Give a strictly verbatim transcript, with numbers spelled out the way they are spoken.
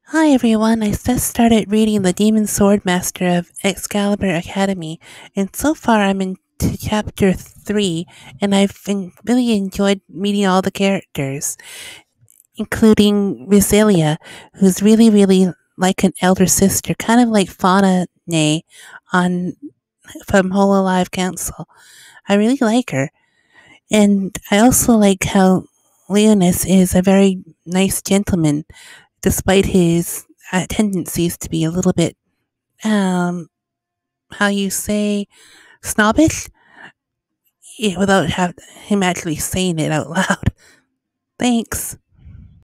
Hi everyone, I just started reading The Demon Swordmaster of Excalibur Academy, and so far I'm into chapter three, and I've been really enjoyed meeting all the characters, including Roselia, who's really, really like an elder sister, kind of like Fauna Nay on from Whole Alive Council. I really like her, and I also like how Leonis is a very nice gentleman, despite his uh, tendencies to be a little bit, um, how you say, snobbish, eh, without have him actually saying it out loud. Thanks.